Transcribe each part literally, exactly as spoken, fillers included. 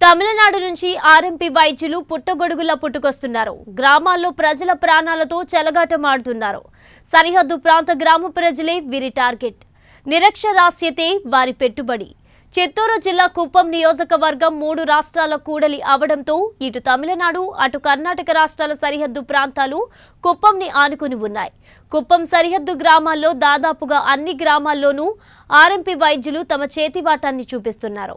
తమిళనాడు నుంచి ఆర్ఎంపీ వైద్యులు పుట్టగొడుగులా పుట్టుకొస్తున్నారు. గ్రామాల్లో ప్రజల ప్రాణాలతో చెలగాటమాడుతున్నారు. సరిహద్దు ప్రాంత గ్రామ ప్రజలే వీరి టార్గెట్. నిరక్షరాస్యతే వారి పెట్టుబడి. చిత్తూరు జిల్లా కుప్పం నియోజకవర్గం మూడు రాష్ట్రాల కూడలి అవడంతో ఇటు తమిళనాడు అటు కర్ణాటక రాష్ట్రాల సరిహద్దు ప్రాంతాలు కుప్పంని ఆనుకుని ఉన్నాయి. కుప్పం సరిహద్దు గ్రామాల్లో దాదాపుగా అన్ని గ్రామాల్లోనూ ఆర్ఎంపీ వైద్యులు తమ చేతివాటాన్ని చూపిస్తున్నారు.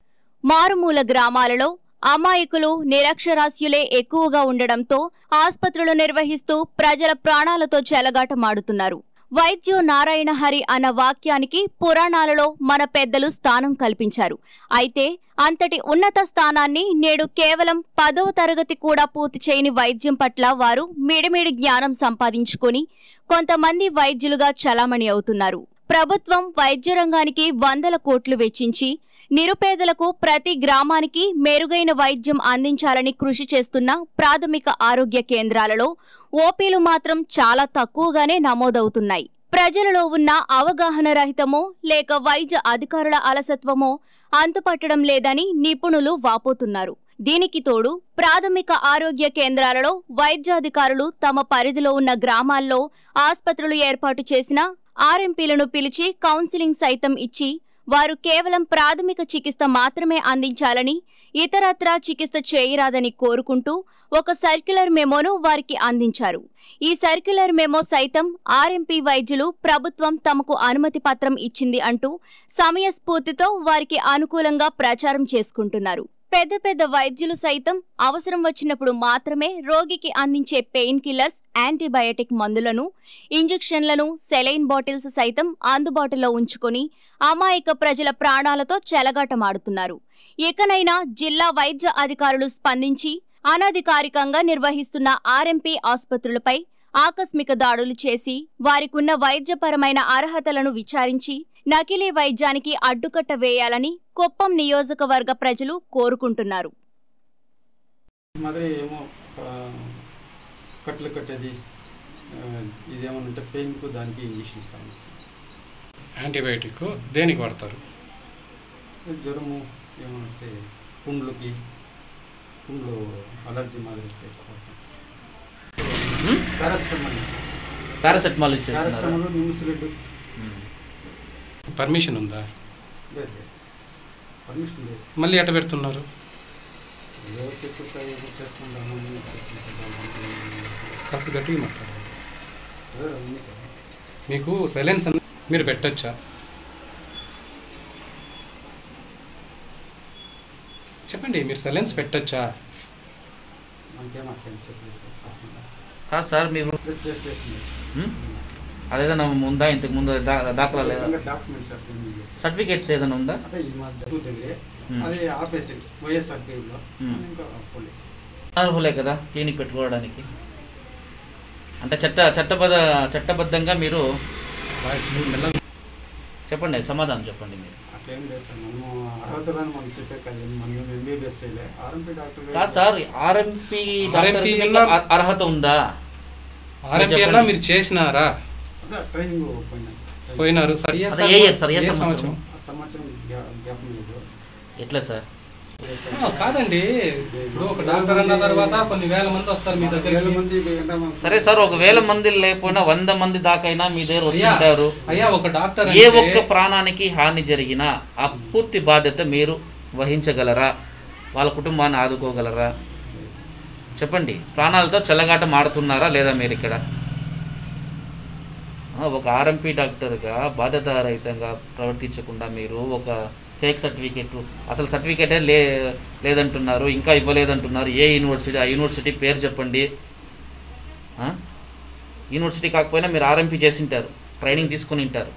మారుమూల గ్రామాలలో అమాయకులు నిరక్షరాస్యులే ఎక్కువగా ఉండడంతో ఆసుపత్రులు నిర్వహిస్తూ ప్రజల ప్రాణాలతో చెలగాటమాడుతున్నారు. వైద్యో నారాయణ హరి అన్న వాక్యానికి పురాణాలలో మన పెద్దలు స్థానం కల్పించారు. అయితే అంతటి ఉన్నత స్థానాన్ని నేడు కేవలం పదవ తరగతి కూడా పూర్తి చేయని వైద్యం పట్ల వారు మిడిమిడి జ్ఞానం సంపాదించుకొని కొంతమంది వైద్యులుగా చలామణి అవుతున్నారు. ప్రభుత్వం వైద్య రంగానికి వందల కోట్లు వెచ్చించి నిరుపేదలకు ప్రతి గ్రామానికి మెరుగైన వైద్యం అందించాలని కృషి చేస్తున్న ప్రాథమిక ఆరోగ్య కేంద్రాలలో ఓపీలు మాత్రం చాలా తక్కువగానే నమోదవుతున్నాయి. ప్రజలలో ఉన్న అవగాహన రహితమో లేక వైద్య అధికారుల అలసత్వమో అంతుపట్టడం లేదని నిపుణులు వాపోతున్నారు. దీనికి తోడు ప్రాథమిక ఆరోగ్య కేంద్రాలలో వైద్యాధికారులు తమ పరిధిలో ఉన్న గ్రామాల్లో ఆసుపత్రులు ఏర్పాటు చేసిన ఆర్ఎంపీలను పిలిచి కౌన్సిలింగ్ సైతం ఇచ్చి వారు కేవలం ప్రాథమిక చికిత్స మాత్రమే అందించాలని, ఇతరత్రా చికిత్స చేయరాదని కోరుకుంటూ ఒక సర్క్యులర్ మెమోను వారికి అందించారు. ఈ సర్క్యులర్ మెమో సైతం ఆర్ఎంపీ వైద్యులు ప్రభుత్వం తమకు అనుమతి పత్రం ఇచ్చింది అంటూ సమయస్ఫూర్తితో వారికి అనుకూలంగా ప్రచారం చేసుకుంటున్నారు. పెద్ద పెద్ద వైద్యులు సైతం అవసరం వచ్చినప్పుడు మాత్రమే రోగికి అందించే పెయిన్ కిల్లర్స్, యాంటీబయాటిక్ మందులను, ఇంజెక్షన్లను, సెలైన్ బాటిల్స్ సైతం అందుబాటులో ఉంచుకొని అమాయక ప్రజల ప్రాణాలతో చెలగాటమాడుతున్నారు. ఇకనైనా జిల్లా వైద్య అధికారులు స్పందించి అనధికారికంగా నిర్వహిస్తున్న ఆర్ఎంపీ ఆసుపత్రులపై ఆకస్మిక దాడులు చేసి వారికున్న వైద్యపరమైన అర్హతలను విచారించి నకిలీ వైద్యానికి అడ్డుకట్ట వేయాలని కుప్పం నియోజకవర్గ ప్రజలు కోరుకుంటున్నారు. యాంటీబయాటిక్ దేనికి వాడతారు? జ్వరము ఏమొస్తే పుండ్లకి పుండ్లు అలర్జీ మాదిరి పారాసెటమాల్ పర్మిషన్ ఉందా? మళ్ళీ ఎట్ట పెడుతున్నారు? కాస్త గట్టిగా మాట్లాడాలి. మీకు సైలెన్స్ మీరు పెట్టచ్చా? చెప్పండి, మీరు సైలెన్స్ పెట్టచ్చా? కాదు సార్, మీరు అదేదన్నా ఉందా? ఇంతకు ముందు దాఖలా లేదా? సర్టిఫికేట్స్ ఏదైనా ఉందా? అర్హులే కదా క్లినిక్ పెట్టుకోవడానికి. అంటే చట్ట చట్టబద్ధ చట్టబద్ధంగా మీరు చెప్పండి, సమాధానం చెప్పండి. మీరు కాదు సార్, ఆర్ఎంపీ అర్హత ఉందా? ఆర్ఎంపీ అన్నా మీరు చేసినారా? పోయినారు. ఎట్లా సార్? కాదండి, ఇప్పుడు ఒక డాక్టర్ అన్న తర్వాత కొన్ని వేల మంది వస్తారు మీ దగ్గర. సరే సార్, ఒక వేల మంది లేకపోయినా వంద మంది దాకైనా మీ దగ్గర వచ్చింటారు. అయ్యా, ఒక డాక్టర్ ఏ ఒక్క ప్రాణానికి హాని జరిగినా ఆ పూర్తి బాధ్యత మీరు వహించగలరా? వాళ్ళ కుటుంబాన్ని ఆదుకోగలరా? చెప్పండి. ప్రాణాలతో చెలగాట మాడుతున్నారా లేదా మీరు ఇక్కడ? ఒక ఆర్ఎంపీ డాక్టర్గా బాధ్యతారహితంగా ప్రవర్తించకుండా మీరు ఒక ఫేక్ సర్టిఫికేట్, అసలు సర్టిఫికేటే లే లేదంటున్నారు, ఇంకా ఇవ్వలేదంటున్నారు. ఏ యూనివర్సిటీ? ఆ యూనివర్సిటీ పేరు చెప్పండి. యూనివర్సిటీ కాకపోయినా మీరు ఆర్ఎంపీ చేసింటారు, ట్రైనింగ్ తీసుకుని ఉంటారు.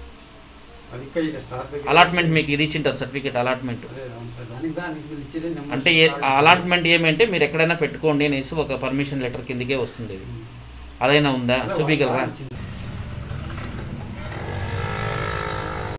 అలాట్మెంట్ మీకు ఇది ఇచ్చింటారు, సర్టిఫికేట్ అలాట్మెంట్. అంటే అలాట్మెంట్ ఏమంటే మీరు ఎక్కడైనా పెట్టుకోండి అనేసి ఒక పర్మిషన్ లెటర్ కిందకే వస్తుంది. అదైనా ఉందా? చూపించగలరా?